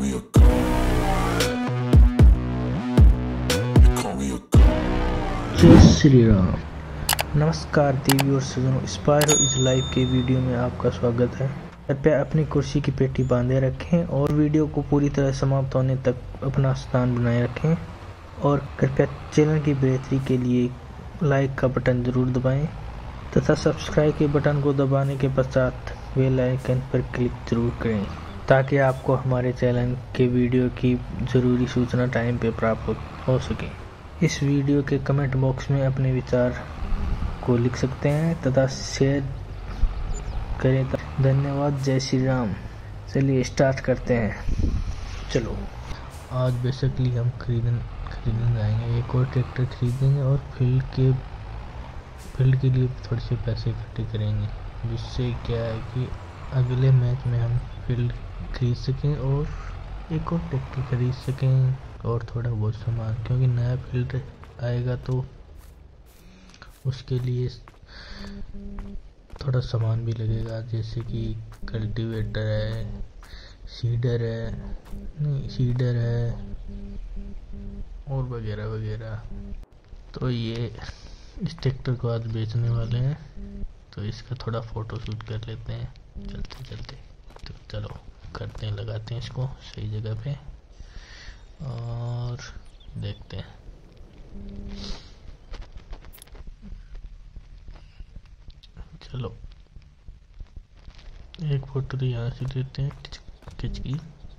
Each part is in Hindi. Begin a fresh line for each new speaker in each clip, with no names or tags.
me a god. You call me a god.
जय श्री राम। नमस्कार देवी और सज्जनों, स्पायरो इज लाइव के वीडियो में आपका स्वागत है। कृपया अपनी कुर्सी की पेटी बांधे रखें और वीडियो को पूरी तरह समाप्त होने तक अपना स्थान बनाए रखें। और कृपया चैनल की बेहतरी के लिए लाइक का बटन जरूर दबाएं तथा सब्सक्राइब के बटन को दबाने के पश्चात बेल आइकन पर क्लिक जरूर करें ताकि आपको हमारे चैनल के वीडियो की ज़रूरी सूचना टाइम पे प्राप्त हो सके। इस वीडियो के कमेंट बॉक्स में अपने विचार को लिख सकते हैं तथा शेयर करें। धन्यवाद। जय श्री राम। चलिए स्टार्ट करते हैं। चलो, आज बेसिकली हम खरीदने जाएंगे, एक और ट्रैक्टर खरीदेंगे और फील्ड के लिए थोड़े से पैसे इकट्ठे करेंगे, जिससे क्या है कि अगले मैच में हम फील्ड खरीद सकें और एक और ट्रैक्टर खरीद सकें और थोड़ा बहुत सामान, क्योंकि नया फील्ड आएगा तो उसके लिए थोड़ा सामान भी लगेगा, जैसे कि कल्टीवेटर है, सीडर है और वगैरह वगैरह। तो ये इस ट्रैक्टर को आज बेचने वाले हैं, तो इसका थोड़ा फोटो शूट कर लेते हैं चलते। तो चलो करते हैं, लगाते हैं इसको सही जगह पे और देखते हैं। चलो एक फोटो तो यहाँ से लेते हैं खिंच की।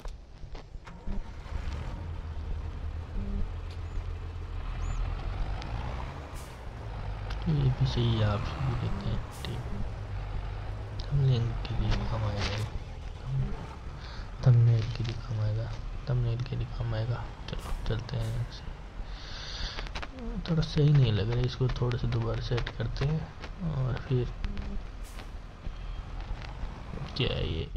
ये भी सही है, आप भी लेते हैं। ठीक, थंबनेल के लिए काम आएगा, थंबनेल के लिए काम आएगा। चलो चलते हैं। थोड़ा सही नहीं लग रहा है, इसको थोड़ा सा दोबारा सेट करते हैं और फिर क्या है ये।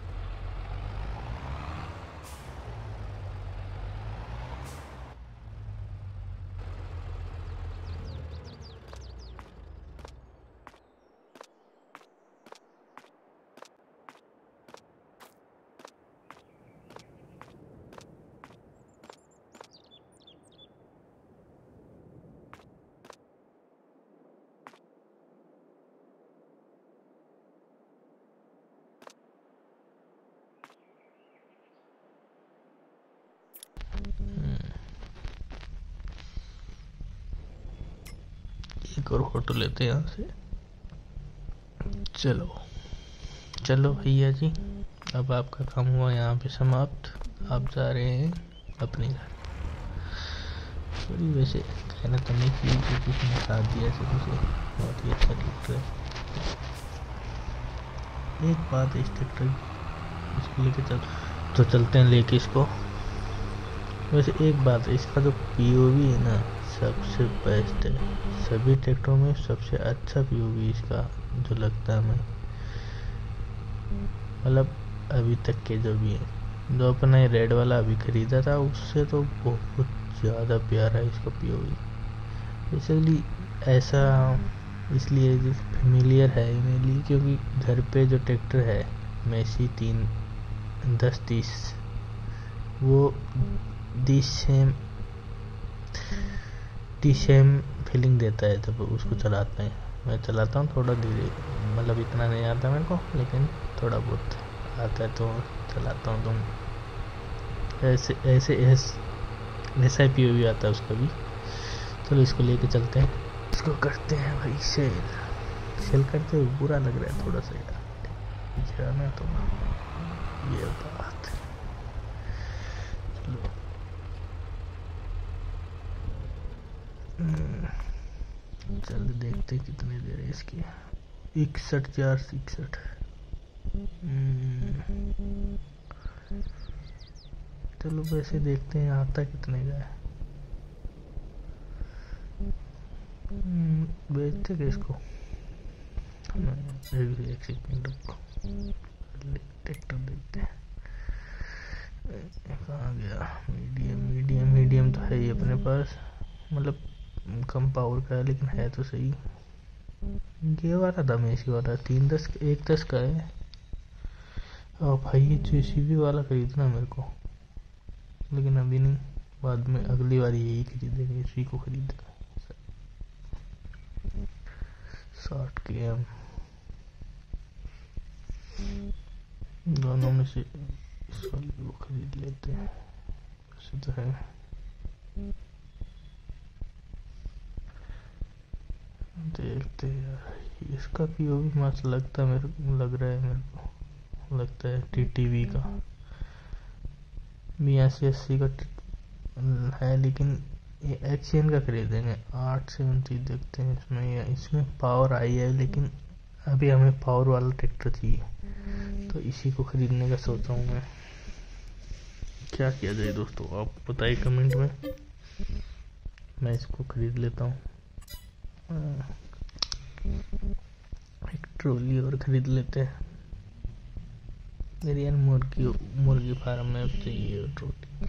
एक और फोटो लेते हैं यहाँ से। चलो भैया जी, अब आपका काम हुआ यहाँ पे समाप्त। आप जा रहे हैं अपने घर। थोड़ी वैसे कहना तो नहीं चाहिए क्योंकि उसने साथ दिया सब उसे, बहुत ही अच्छा ट्रैक्टर है। एक बात है, इस ट्रैक्टर इसको लेके चलते हैं लेके इसको। वैसे एक बात है, इसका जो पीओवी है ना सबसे बेस्ट है, सभी ट्रैक्टरों में सबसे अच्छा पीओवी इसका जो लगता है हमें, मतलब अभी तक के जो भी है। जो अपना ये रेड वाला अभी खरीदा था उससे तो बहुत ज़्यादा प्यारा है इसका पीओवी। बेसिकली ऐसा इसलिए फेमिलियर है मेरे लिए, क्योंकि घर पे जो ट्रैक्टर है मैसी 1030 वो दी सेम फीलिंग देता है जब उसको चलाते हैं। मैं चलाता हूँ थोड़ा धीरे, मतलब इतना नहीं आता मेरे को, लेकिन थोड़ा बहुत आता है तो चलाता हूँ। तो ऐसा ही पीओवी आता है उसका भी। चलो इसको लेके चलते हैं, इसको करते हैं भाई सेल करते हुए। बुरा लग रहा है थोड़ा सा यार, जाना तो ये बात। चलो जल्दी देखते कितनी देर है इसकी। 61,461। चलो वैसे देखते हैं आता कितने का है। बेचते क्या इसको। एक सेकंड रुको, ट्रैक्टर देखते हैं कहाँ गया। मीडियम तो है ही अपने पास, मतलब कम पावर का है लेकिन है तो सही। ये वाला था मेसी वाला 310 110 का है। और भाई ये जेसीबी वाला खरीदना मेरे को, लेकिन अभी नहीं, बाद में अगली बार यही खरीदेंगे, इसी को खरीदेंगे। 60 km दोनों में से इस वाले को खरीद लेते हैं। वैसे तो है, देखते हैं यार। इसका पीओवी मस्त लगता है, लग रहा है मेरे को, लगता है टीटीवी का 8280 का है, लेकिन ये एक्शन का खरीदेंगे। 870 देखते हैं इसमें, या इसमें पावर आई है, लेकिन अभी हमें पावर वाला ट्रैक्टर चाहिए, तो इसी को खरीदने का सोचा हूँ मैं। क्या किया जाए दोस्तों, आप बताइए कमेंट में। मैं इसको खरीद लेता हूँ। एक ट्रॉली और खरीद लेते हैं। मेरी यार मुर्गी फार्म में चाहिए ट्रॉली।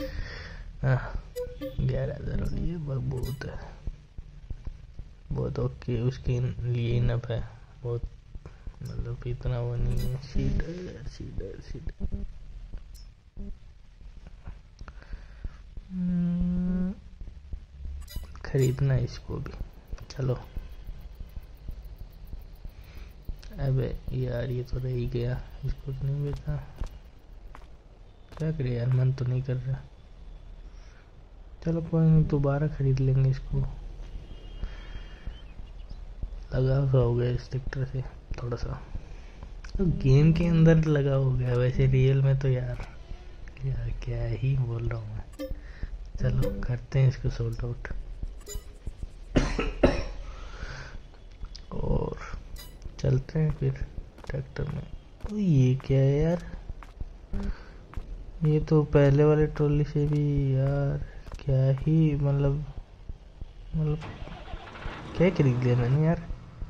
11,000 वाली है, बहुत है, बहुत ओके, उसके लिए इनफ है, बहुत मतलब इतना वो नहीं है। सीडर खरीदना है इसको भी। चलो, अबे यार ये तो रह ही गया, इसको तो नहीं बेचा। क्या करे यार, मन तो नहीं कर रहा। चलो कोई नहीं, दोबारा खरीद लेंगे इसको। लगाव सा हो गया इस ट्रैक्टर से थोड़ा सा, तो गेम के अंदर लगाव हो गया, वैसे रियल में तो यार क्या ही बोल रहा हूँ मैं। चलो करते हैं इसको सोल्ड आउट। और चलते हैं फिर ट्रैक्टर में। तो ये क्या है यार, ये तो पहले वाले ट्रॉली से भी यार क्या ही मतलब क्या खरीद लिया मैंने यार,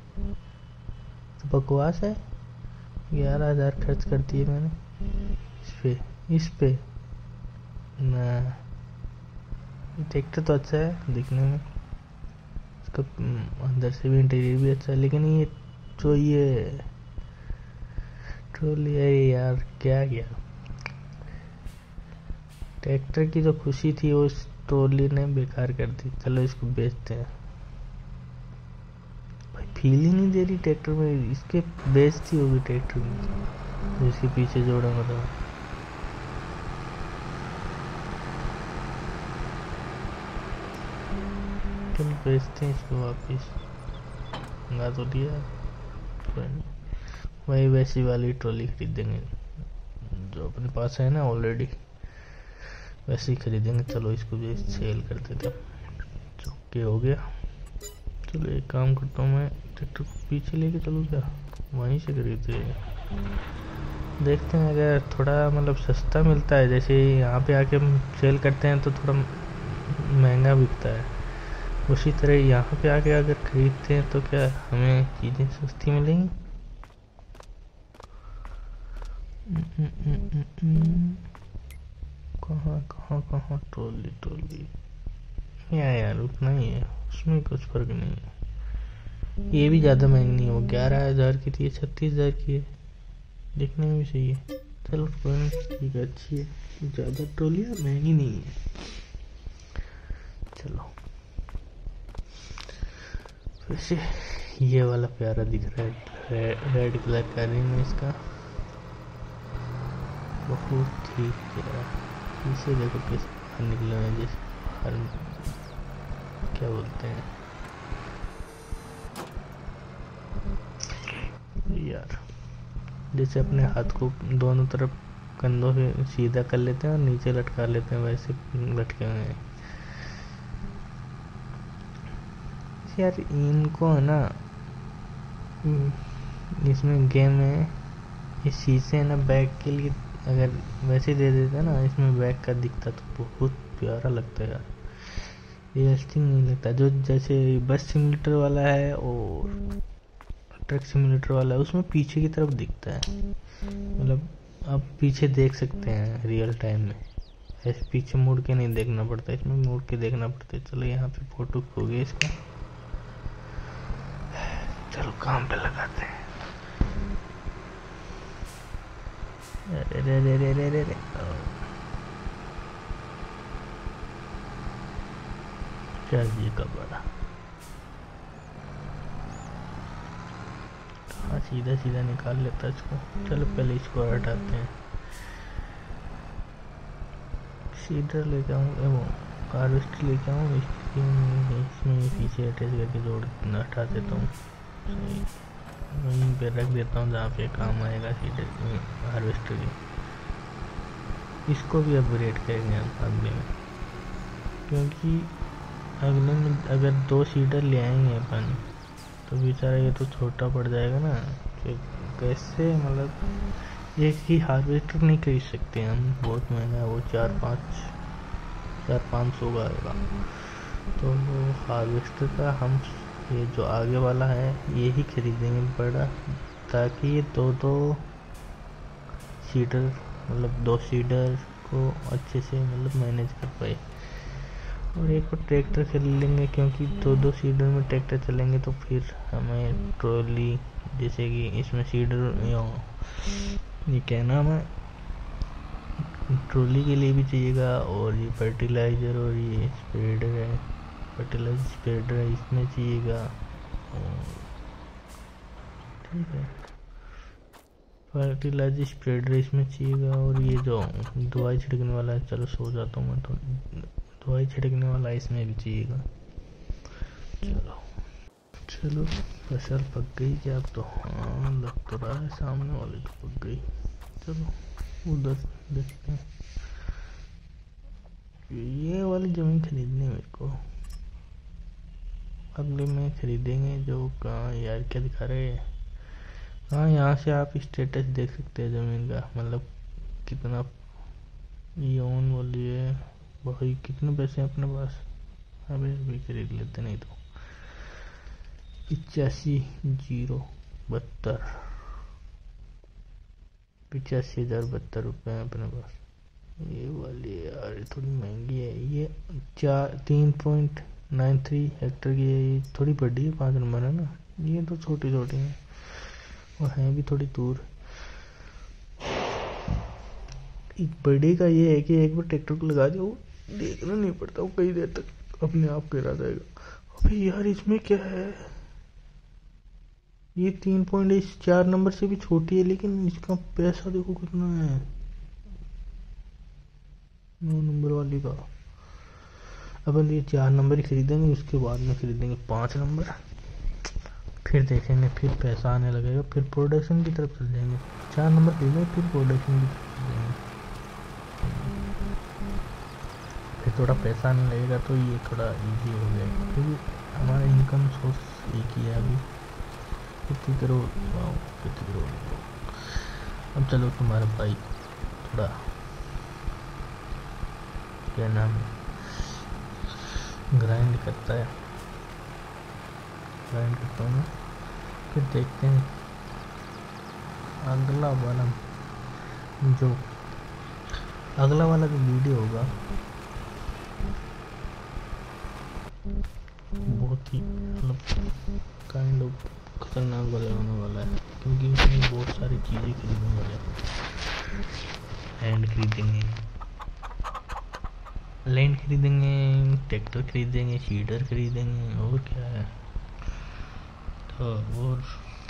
तो बकवास है। 11,000 खर्च कर दिए मैंने इस पे ना। ट्रैक्टर तो अच्छा है दिखने में, इसका अंदर से भी इंटीरियर भी अच्छा है, लेकिन ये जो ये ट्रॉली है यार, क्या किया। ट्रैक्टर की जो खुशी थी वो इस ट्रॉली ने बेकार कर दी। चलो इसको बेचते हैं भाई, फील ही नहीं दे रही ट्रैक्टर में, इसके बेचती होगी ट्रैक्टर में, इसके पीछे जोड़ा मतलब। चलो बेचते हैं इसको वापिस, मंगा तो दिया, वही वैसी वाली ट्रॉली खरीदेंगे जो अपने पास है ना ऑलरेडी, वैसे ही खरीदेंगे। चलो इसको भी सेल कर देते हैं। चौके हो गया। चलो एक काम करता हूँ, मैं ट्रैक्टर को पीछे लेके चलूँ क्या, वहीं से खरीदते हैं। देखते हैं अगर थोड़ा मतलब सस्ता मिलता है, जैसे यहाँ पे आके हम सेल करते हैं तो थोड़ा महंगा बिकता है, उसी तरह यहाँ पे आके अगर खरीदते हैं तो क्या हमें चीज़ें सस्ती मिलेंगी। कहाँ ट्रॉली यार उतना ही है, उसमें कुछ फर्क नहीं है। ये भी ज़्यादा महंगी नहीं हो, 11,000 की थी, 36,000 की है, देखने में भी सही है। चलो ठीक है, अच्छी है, ज़्यादा ट्रॉलियाँ महंगी नहीं है। चलो वैसे ये वाला प्यारा दिख रहा है, रेड कलर का रिम है इसका, बहुत ही प्यारा। इसे देखो किस बाहर निकले हुए, जैसे बाहर क्या बोलते हैं यार, जैसे अपने हाथ को दोनों तरफ कंधों से सीधा कर लेते हैं और नीचे लटका लेते हैं, वैसे लटके हुए हैं यार। इनको है ना, इसमें गेम में ये शीशे है ना, बैक के लिए अगर वैसे दे देते ना, इसमें बैक का दिखता तो बहुत प्यारा लगता है यार, रियलिस्टिक नहीं लगता। जो जैसे बस सिमुलेटर वाला है और ट्रक सिमुलेटर वाला है, उसमें पीछे की तरफ दिखता है, मतलब आप पीछे देख सकते हैं रियल टाइम में, ऐसे पीछे मुड़ के नहीं देखना पड़ता, इसमें मुड़ के देखना पड़ता है। चलो यहाँ पे फोटो खो गया इसका, चलो काम पे लगाते हैं। अरे क्या ये कपड़ा, हाँ सीधा सीधा निकाल लेता इसको। चलो पहले इसको हटाते हैं। सीडर लेके आऊँ, वो हार्वेस्टर लेके आऊँ, इसमें पीछे अटैच करके जोड़ हटा देता हूँ। वहीं पे रख देता हूँ जहाँ पे काम आएगा सीडर हार्वेस्टर की। इसको भी अपग्रेड करेंगे हम अगले में, क्योंकि अगले में अगर 2 सीडर ले आएंगे अपन तो बेचारा ये तो छोटा पड़ जाएगा ना। फिर कैसे, मतलब एक ही हार्वेस्टर नहीं खरीद सकते हम, बहुत महंगा है वो, 4-500 का आएगा। तो वो हार्वेस्टर का हम ये जो आगे वाला है ये ही खरीदेंगे बड़ा, ताकि ये 2 सीडर, मतलब 2 सीडर को अच्छे से मतलब मैनेज कर पाए। और एक और ट्रैक्टर खरीद लेंगे, क्योंकि 2 सीडर में ट्रैक्टर चलेंगे तो फिर हमें ट्रॉली, जैसे कि इसमें सीडर ये क्या नाम है, ट्रॉली के लिए भी चाहिएगा। और ये फर्टिलाइज़र और ये स्प्रेडर है, फर्टिलाइजर स्प्रेडर है, इसमें चाहिएगा। ठीक है, फर्टिलाइजर स्प्रेडर इसमें चाहिएगा। और ये जो दवाई छिड़कने वाला है, चलो सो जाता हूँ मैं, तो दवाई छिड़कने वाला इसमें भी चाहिएगा। चलो फसल पक गई क्या अब तो, हाँ लग तो रहा है सामने वाले को पक गई। चलो उधर देखते हैं। ये वाली ज़मीन खरीदनी है मेरे को, अगले में खरीदेंगे। जो कहाँ यार, क्या दिखा रहे हैं, हाँ यहाँ से आप स्टेटस देख सकते हैं ज़मीन का, मतलब कितना ये ओन वाली है भाई, कितने पैसे हैं अपने पास। अबे अभी खरीद लेते, नहीं तो 85,072 85,072 रुपये हैं अपने पास। ये वाली यार ये थोड़ी महंगी है, ये 3.93 हेक्टर की है, ये थोड़ी बड़ी है, 5 नंबर है ना। ये तो छोटी छोटी है और हैं भी थोड़ी दूर। एक बड़े का ये है कि एक बार ट्रैक्टर को लगा दिया, वो देखना नहीं पड़ता, वो कई देर तक अपने आप गिरा जाएगा। अबे यार इसमें क्या है, ये 3.4 नंबर से भी छोटी है, लेकिन इसका पैसा देखो कितना है 9 नंबर वाली का। अपन ये 4 नंबर ही खरीदेंगे, उसके बाद में खरीदेंगे 5 नंबर, फिर देखेंगे, फिर पैसा आने लगेगा, फिर प्रोडक्शन की तरफ चल जाएंगे। 4 नंबर खरीदेंगे, फिर प्रोडक्शन की तरफ चल जाएंगे, फिर थोड़ा पैसा आने लगेगा तो ये थोड़ा इजी हो जाएगा, क्योंकि हमारा इनकम सोर्स एक ही है अभी। 50 करोड़, 50 करोड़। अब चलो तुम्हारा भाई थोड़ा क्या नाम है, ग्राइंड करता है, ग्राइंड करता हूँ मैं, फिर देखते हैं अगला वाला जो वीडियो होगा बहुत ही मतलब काइंड ऑफ खतरनाक वाला होने वाला है, क्योंकि उसमें बहुत सारी चीज़ें खरीदने वाले हैं। हैंड खरीदेंगे, लैंड खरीदेंगे, ट्रैक्टर खरीदेंगे, सीडर खरीदेंगे, और क्या है तो, और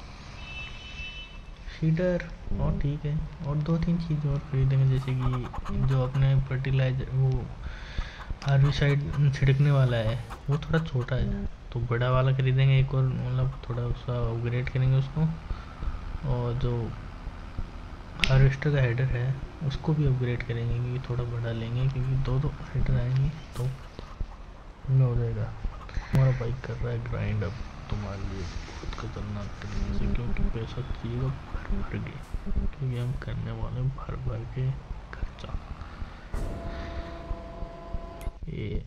सीडर, और ठीक है, और 2-3 चीज़ और खरीदेंगे, जैसे कि जो अपने फर्टिलाइजर वो हार्बिसाइड छिड़कने वाला है वो थोड़ा छोटा है, तो बड़ा वाला खरीदेंगे एक और, मतलब थोड़ा उसका अपग्रेड करेंगे उसको। और जो हार्वेस्टर का हेडर है उसको भी अपग्रेड करेंगे, क्योंकि थोड़ा बड़ा लेंगे, क्योंकि 2 हेडर आएंगे तो में हो जाएगा। हमारा बाइक कर रहा है ग्राइंड अब तुम्हारे लिए बहुत खतरनाक तरीके से, क्योंकि पैसा चाहिएगा भर भर के, क्योंकि हम करने वाले भर भर के खर्चा। ये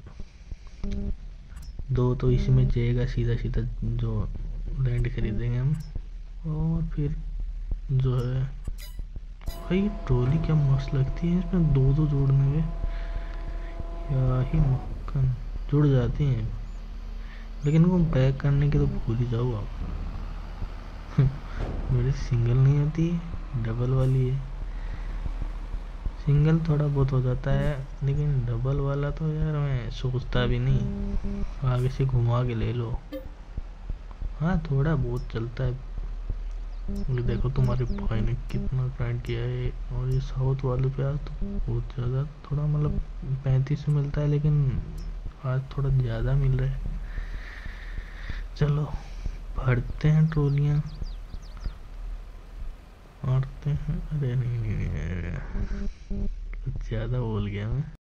2 तो इसमें जाएगा सीधा सीधा, जो लैंड खरीदेंगे हम। और फिर जो है भाई ट्रॉली क्या मस्त लगती है, इसमें 2 जोड़ने में क्या ही मक्खन जुड़ जाती हैं, लेकिन वो बैक करने के तो भूल ही जाओ आप। मेरी सिंगल नहीं आती, डबल वाली है। सिंगल थोड़ा बहुत हो जाता है, लेकिन डबल वाला तो यार मैं सोचता भी नहीं, आगे से घुमा के ले लो। हाँ थोड़ा बहुत चलता है। ये देखो तुम्हारे भाई ने कितना ग्राइंड किया है। और ये साउथ वाले प्याज तो बहुत ज़्यादा, थोड़ा मतलब 35 में मिलता है, लेकिन आज थोड़ा ज़्यादा मिल रहा है। चलो भरते हैं ट्रोलियाँ, मारते हैं। अरे नहीं, कुछ ज़्यादा बोल गया मैं।